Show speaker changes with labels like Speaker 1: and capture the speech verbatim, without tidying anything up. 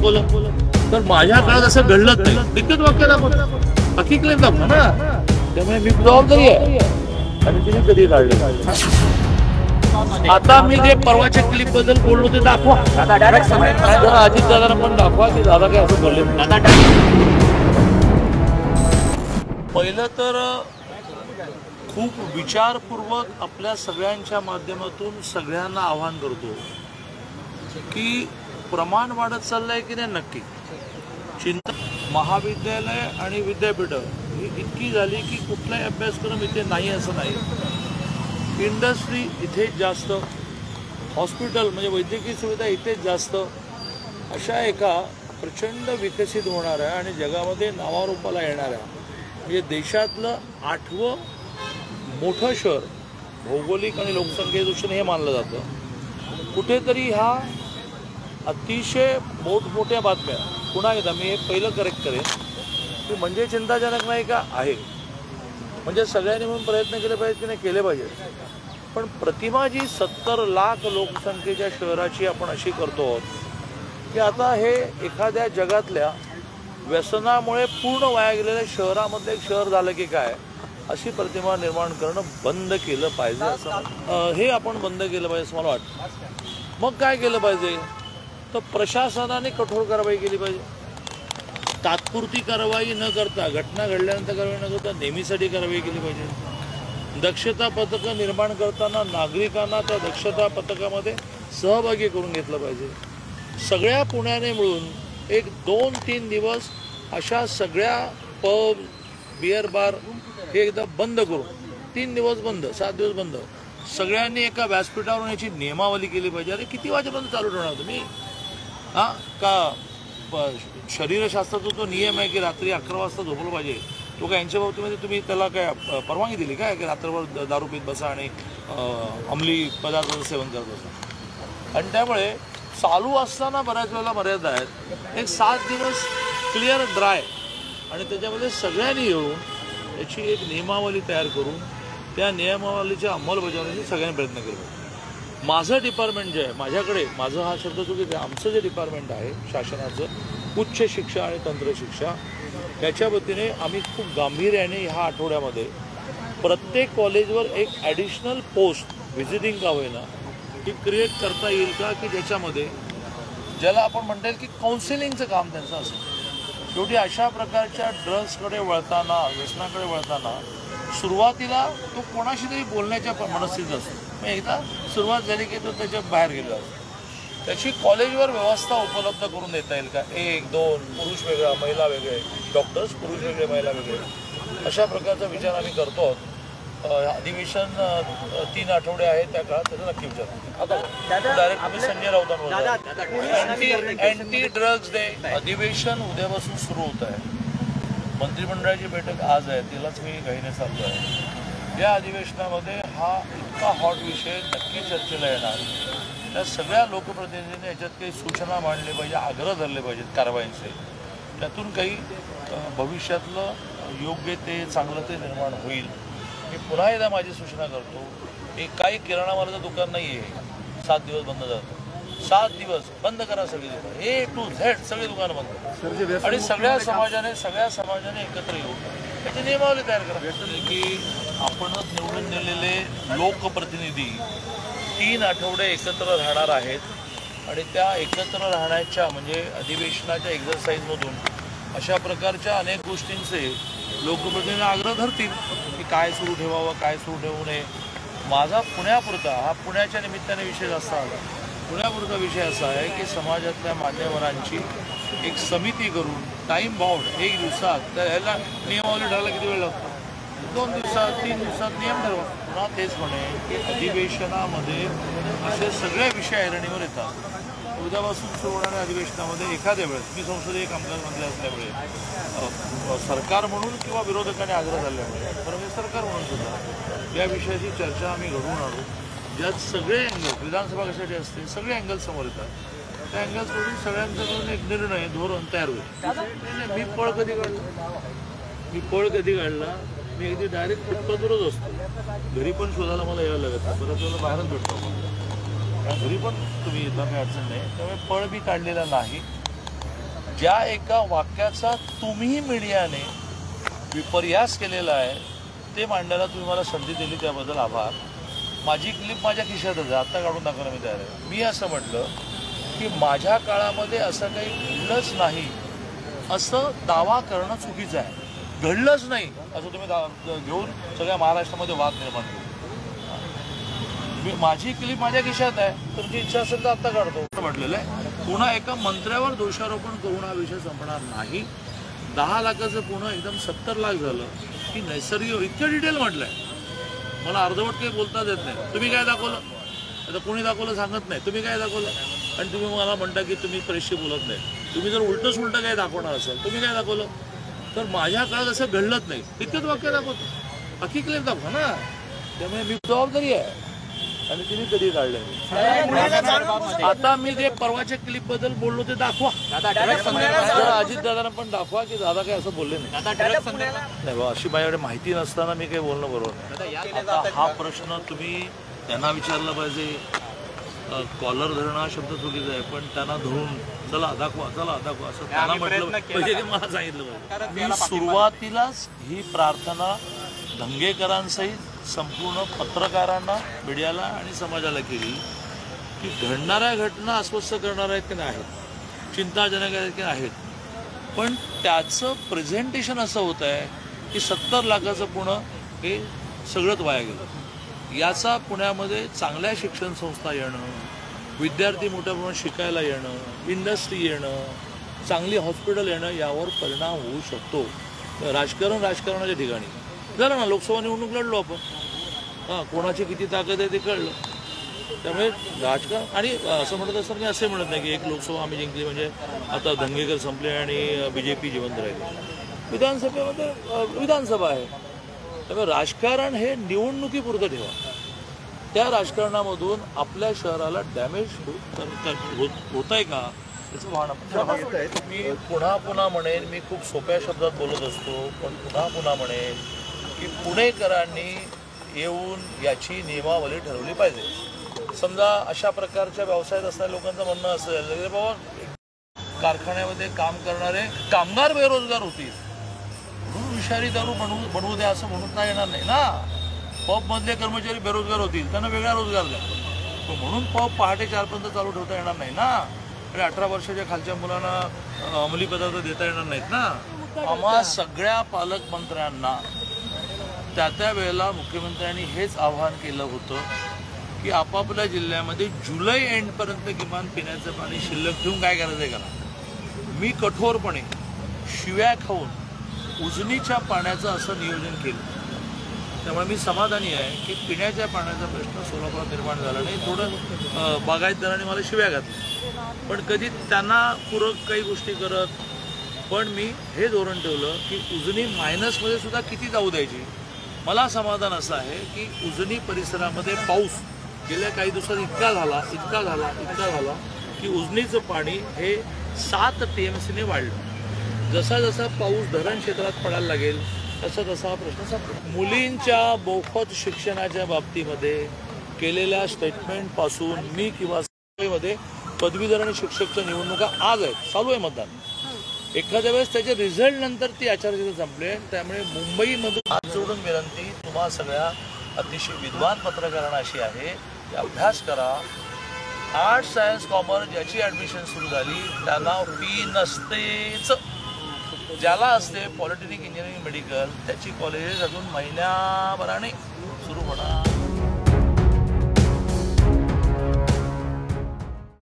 Speaker 1: दाखवलं तर माझ्या काळात असं घडलंच नाही. लिखित वाक्य दाखवलं, बाकी क्लेम दाखवा ना. त्यामुळे मी जबाबदारी आहे आणि तिने कधी काढले. आता मी जे परवाच्या क्लिप बद्दल बोललो ते दाखवा. अजित दादांना पण दाखवा की दादा काय असं बोलले. पहिलं तर खूप विचारपूर्वक आपल्या सगळ्यांच्या माध्यमातून सगळ्यांना आवाहन करतो की प्रमाण वाढत चाललंय की नाही. नक्की चिंता महाविद्यालय आणि विद्यापीठं ही इतकी झाली की कुठलाही अभ्यासक्रम इथे नाही असं नाही. इंडस्ट्री इथेच जास्त, हॉस्पिटल म्हणजे वैद्यकीय सुविधा इथेच जास्त. अशा एका प्रचंड विकसित होणाऱ्या आणि जगामध्ये नावारूपाला येणाऱ्या म्हणजे देशातलं आठवं मोठं शहर भौगोलिक आणि लोकसंख्येदृष्टीने हे मानलं जातं. कुठेतरी ह्या अतिशय मोठमोठ्या बातम्या, पुन्हा एकदा मी हे पहिलं करेक्ट करेन की म्हणजे चिंताजनक नाही का आहे. म्हणजे सगळ्यांनी म्हणून प्रयत्न केले पाहिजेत की नाही, केले पाहिजे. पण प्रतिमा जी सत्तर लाख लोकसंख्येच्या शहराची आपण अशी करतो आहोत की आता हे एखाद्या जगातल्या व्यसनामुळे पूर्ण वाया गेलेल्या शहरामधलं एक शहर झालं की काय अशी प्रतिमा निर्माण करणं बंद केलं पाहिजे. असं हे आपण बंद केलं पाहिजे असं मला वाटतं. मग काय केलं पाहिजे तर प्रशासनाने कठोर कारवाई केली पाहिजे. तात्पुरती कारवाई न करता, घटना घडल्यानंतर कारवाई न करता नेहमीसाठी कारवाई केली पाहिजे. दक्षता पथकं निर्माण करताना नागरिकांना त्या दक्षता पथकामध्ये सहभागी करून घेतलं पाहिजे. सगळ्या पुण्याने मिळून एक दोन तीन दिवस अशा सगळ्या पब बिअर बार हे एकदा बंद करून, तीन दिवस बंद, सात दिवस बंद, सगळ्यांनी एका व्यासपीठावरून याची नियमावली केली पाहिजे. अरे किती वाजेपर्यंत चालू ठेवणार तुम्ही? हां का शरीरशास्त्राचा जो नियम आहे की रात्री अकरा वाजता झोपलं पाहिजे, तो काय यांच्या बाबतीमध्ये तुम्ही त्याला काय परवानगी दिली काय की रात्रभर दारू पीत बसा आणि अंमली पदार्थाचं सेवन करत बसा? आणि त्यामुळे चालू असताना बऱ्याच वेळेला मर्यादा आहेत. एक सात दिवस क्लिअर ड्राय आणि त्याच्यामध्ये सगळ्यांनी येऊन याची एक नियमावली तयार करून त्या नियमावलीच्या अंमलबजावणीसाठी सगळ्यांनी प्रयत्न केले. माझं डिपार्टमेंट जे आहे, माझ्याकडे, माझं हा शब्द चुकीचा आहे, आमचं जे डिपार्टमेंट आहे शासनाचं उच्च शिक्षा आणि तंत्रशिक्षा, त्याच्या वतीने आम्ही खूप गांभीर्याने ह्या आठवड्यामध्ये प्रत्येक कॉलेजवर एक ॲडिशनल पोस्ट व्हिजिटिंग का होईना ही क्रिएट करता येईल का की ज्याच्यामध्ये ज्याला आपण म्हणता येईल की काउन्सिलिंगचं काम त्यांचं असेल. शेवटी अशा प्रकारच्या ड्रग्सकडे वळताना, व्यसनाकडे वळताना सुरुवातीला तो कोणाशी तरी बोलण्याच्या मनस्थितीत असतो. मग एकदा सुरुवात झाली की तो त्याच्या बाहेर गेला असतो. त्याची कॉलेजवर व्यवस्था उपलब्ध करून देता येईल का? एक दोन पुरुष वेगळा, महिला वेगळे, डॉक्टर्स पुरुष वेगळे, महिला वेगळे, अशा प्रकारचा विचार आम्ही करतो आहोत. अधिवेशन तीन आठवडे आहेत त्या काळात त्याचा नक्की विचार. आता डायरेक्ट आम्ही संजय राऊतांवर अँटी ड्रग्ज डे अधिवेशन उद्यापासून सुरू होत आहे. मंत्रिमंडळाची बैठक आज आहे, तिलाच मी घाईने चाललो आहे. या अधिवेशनामध्ये हा इतका हॉट विषय नक्की चर्चेला येणार. त्या सगळ्या लोकप्रतिनिधींनी याच्यात काही सूचना मांडल्या पाहिजे, आग्रह धरले पाहिजेत कारवाईंचे. त्यातून काही भविष्यातलं योग्य ते चांगलं ते निर्माण होईल. मी पुन्हा एकदा माझी सूचना करतो की काही किराणामालाचं दुकान नाही आहे, सात दिवस बंद जातं. सात दिवस बंद करा सगळी दुकानं, ए टू झेड सगळी दुकानं बंद, आणि सगळ्या समाजाने सगळ्या समाजाने एकत्र येऊन त्याची नियमावली तयार करा की आपणच निवडून दिलेले लोकप्रतिनिधी तीन आठवडे एकत्र राहणार आहेत आणि त्या एकत्र राहण्याच्या म्हणजे अधिवेशनाच्या एक्झरसाईजमधून अशा प्रकारच्या अनेक गोष्टींचे लोकप्रतिनिधी आग्रह धरतील की काय सुरू ठेवावं, काय सुरू ठेवू नये. माझा पुण्यापुरता हा पुण्याच्या निमित्ताने विषय जास्त आला. पुण्यापुरता विषय असा आहे की समाजातल्या मान्यवरांची एक समिती करून टाईम बाउंड एक दिवसात, तर ह्याला नियमावली ठरायला किती वेळ लागतो? दोन दिवसात, तीन दिवसात नियम ठरवा. पुन्हा तेच म्हणे की अधिवेशनामध्ये असे सगळे विषय ऐरणीवर येतात. उद्यापासून सुरू होणाऱ्या अधिवेशनामध्ये एखाद्या वेळेस मी संसदीय कामकाज मंत्री असल्यामुळे सरकार म्हणून किंवा विरोधकांनी आग्रह धरल्यामुळे, तर मी सरकार म्हणून सुद्धा या विषयाची चर्चा आम्ही घडवून आणू, ज्यात सगळे अँगल, विधानसभा कशासाठी असते, सगळे अँगल समोर येतात. त्या अँगल्समधून सगळ्यांच्याकडून एक निर्णय, धोरण तयार होईल. मी पळ कधी काढला मी पळ कधी काढला मी अगदी डायरेक्ट फुटपाथवरच असतो. घरी पण शोधायला मला यावं लागत नाही, बऱ्याच वेळेला बाहेरच भेटतो. घरी पण तुम्ही येता, काही अडचण नाही. त्यामुळे पळ मी काढलेला नाही. ज्या एका वाक्याचा तुम्ही मीडियाने विपर्यास केलेला आहे ते मांडायला तुम्ही मला संधी दिली त्याबद्दल आभार. माझी क्लिप माझ्या खिशातच आहे, आत्ता काढून दाखवायला मी तयार आहे. मी असं म्हटलं की माझ्या काळामध्ये असं काही घडलंच नाही असं दावा करणं चुकीचं आहे. घडलंच नाही असं तुम्ही दा घेऊन सगळ्या महाराष्ट्रामध्ये वाद निर्माण केला. मी माझी क्लिप माझ्या खिशात आहे, तुमची इच्छा असेल तर आत्ता काढतो म्हटलेलं आहे. पुन्हा एका मंत्र्यावर दोषारोपण करून हा विषय संपणार नाही. दहा लाखाचं पुन्हा एकदम सत्तर लाख झालं की नैसर्गिक इतकं डिटेल म्हटलं आहे. मला अर्धवट काही बोलताच येत नाही. तुम्ही काय दाखवलं आता कोणी दाखवलं सांगत नाही. तुम्ही काय दाखवलं आणि तुम्ही मला म्हणता की तुम्ही प्रेसशी बोलत नाही. तुम्ही जर उलटं सुलटं काय दाखवणार असाल तुम्ही काय दाखवलं तर माझ्या काळात असं घडलंच नाही इतकंच वाक्य दाखवतो. बाकी क्लेम दाखवा ना. त्यामुळे मी जबाबदारी आहे आणि तिने कधी काढले. आता मी जे परवाच्या क्लिप बद्दल बोललो ते दाखवा. अजित दादांना पण दाखवा की दादा काय असं बोलले नाही. नाही बा अशी माझ्याकडे माहिती नसताना मी काही बोलणं बरोबर नाही. आता हा प्रश्न तुम्ही त्यांना विचारला पाहिजे. कॉलर धरणं हा शब्द चुकीचा आहे पण त्यांना धरून चला दाखवा चला दाखवा असं त्यांना म्हटलं पाहिजे की मला सांगितलं पाहिजे. मी सुरुवातीलाच ही प्रार्थना दंगेकरांसहित संपूर्ण पत्रकारांना मीडियाला आणि समाजाला केली की घडणाऱ्या घटना अस्वस्थ करणाऱ्या आहेत की नाही आहेत, चिंताजनक आहेत की आहेत, पण त्याचं प्रेझेंटेशन असं होत आहे की सत्तर लाखाचं पुणे हे सगळंच वाया गेलं. याचा पुण्यामध्ये चांगल्या शिक्षण संस्था येणं, विद्यार्थी मोठ्या प्रमाणात शिकायला येणं, इंडस्ट्री येणं, चांगली हॉस्पिटल येणं यावर परिणाम होऊ शकतो. राजकारण राजकारणाच्या ठिकाणी झालं ना. लोकसभा निवडणूक लढलो आपण, हां कोणाची किती ताकद आहे ते कळलं. त्यामुळे राजकारण आणि असं म्हणत असताना मी असे म्हणत नाही की एक लोकसभा आम्ही जिंकली म्हणजे आता दंगेकर संपले आणि बी जे पी जिवंत राहिली. विधानसभेमध्ये विधानसभा आहे. त्यामुळे राजकारण हे निवडणुकीपुरतं ठेवा. त्या राजकारणामधून आपल्या शहराला डॅमेज होत आहे का त्याचं वाहन. मी पुन्हा पुन्हा म्हणेन, मी खूप सोप्या शब्दात बोलत असतो पण पुन्हा पुन्हा म्हणेन की पुणेकरांनी येऊन याची नियमावली ठरवली पाहिजे. समजा अशा प्रकारच्या व्यवसायात असणाऱ्या लोकांचं म्हणणं असेल बाबा कारखान्यामध्ये काम करणारे कामगार बेरोजगार होतील म्हणून विषारी दारू बनवू बनवू द्या असं म्हणून नाही येणार नाही ना. पबमधले कर्मचारी बेरोजगार होतील त्यांना वेगळा रोजगार द्या म्हणून पब पहाटे चारपर्यंत चालू ठेवता येणार नाही ना. आणि अठरा वर्षाच्या खालच्या मुलांना अंमली पदार्थ देता येणार नाहीत ना. आम्हा सगळ्या पालकमंत्र्यांना त्या त्या वेळेला मुख्यमंत्र्यांनी हेच आवाहन केलं होतं की आपापल्या जिल्ह्यामध्ये जुलै एंडपर्यंत किमान पिण्याचं पाणी शिल्लक ठेवून काय करायचं आहे का. मी कठोरपणे शिव्या खाऊन उजनीच्या पाण्याचं असं नियोजन केलं. त्यामुळे मी समाधानी आहे की पिण्याच्या पाण्याचा प्रश्न सोलापुरात निर्माण झाला नाही. थोडं बागायतदारांनी मला शिव्या घातल्या पण कधी त्यांना पूरक काही गोष्टी करत. पण मी हे धोरण ठेवलं की उजनी मायनसमध्ये सुद्धा किती जाऊ द्यायची. मला समाधान असं आहे की उजनी परिसरामध्ये पाऊस गेल्या काही दिवसात इतका झाला इतका झाला इतका झाला की उजनीचं पाणी हे सात टी एम सीने वाढलं. जसा जसा पाऊस धरण क्षेत्रात पडायला लागेल तसा तसा हा प्रश्न संपला. मुलींच्या मोफत शिक्षणाच्या बाबतीमध्ये केलेल्या स्टेटमेंटपासून मी किंवा मध्ये पदवीधर आणि शिक्षकच्या निवडणुका आज आहेत, चालू आहे मतदान. एखाद्या वेळेस त्याचे रिझल्ट नंतर ती आचारसंहिता संपले. त्यामुळे मुंबईमधून हात जोडून विनंती तुम्हा सगळ्या अतिशय विद्वान पत्रकारांना अशी आहे की अभ्यास करा. आर्ट्स सायन्स कॉमर्स ज्याची ॲडमिशन सुरू झाली त्यांना फी नसतेच. ज्याला असते पॉलिटेक्निक इंजिनिअरिंग मेडिकल त्याची कॉलेजेस अजून महिन्याभराने सुरू होणार.